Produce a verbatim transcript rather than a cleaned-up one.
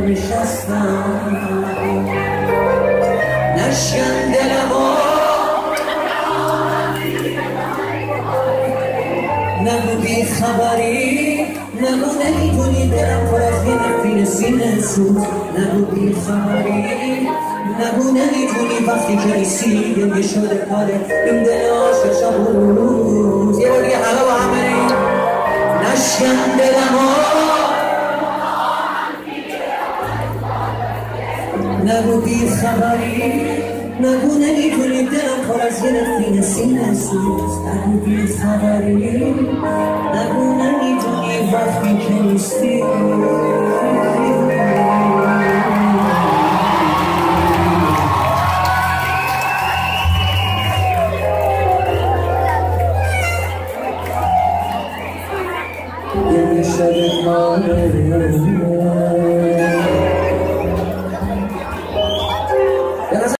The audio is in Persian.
نشستم نشکن دلمو نگو بی خبری نگو نمیدونی دلم پر از یه نفرین سینه سوز نگو بی خبری نگو نمیدونی وقتی که رسیدیم یه شده کاره این دل عاشق شب و روز یه بار دیگه همه با هم بریم نشکن دلمو نگو بی خبری نگو نمیدونی دلم پر از یه نفرین سینه سوز نگو بی خبری نگو نمیدونی وقتی که نیستی یه شب مانه